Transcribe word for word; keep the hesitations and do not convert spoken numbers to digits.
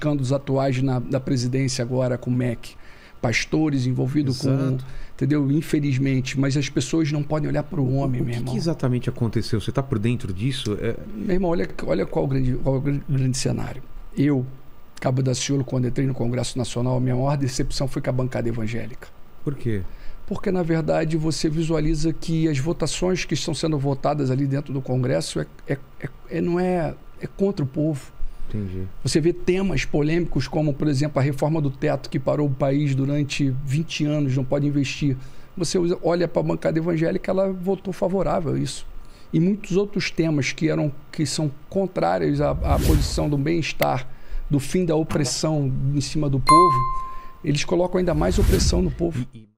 escândalos atuais na, da presidência agora com o M E C. Pastores envolvidos com... Entendeu? Infelizmente. Mas as pessoas não podem olhar para o homem, o meu que irmão. O que exatamente aconteceu? Você está por dentro disso? É... Meu irmão, olha, olha qual, o grande, qual o grande cenário. Eu, Cabo Daciolo, quando entrei no Congresso Nacional, a minha maior decepção foi com a bancada evangélica. Por quê? Porque, na verdade, você visualiza que as votações que estão sendo votadas ali dentro do Congresso é, é, é, é, não é, é contra o povo. Entendi. Você vê temas polêmicos como, por exemplo, a reforma do teto que parou o país durante vinte anos, não pode investir. Você olha para a bancada evangélica, ela votou favorável a isso. E muitos outros temas que, eram, que são contrários à, à posição do bem-estar, do fim da opressão em cima do povo, eles colocam ainda mais opressão no povo.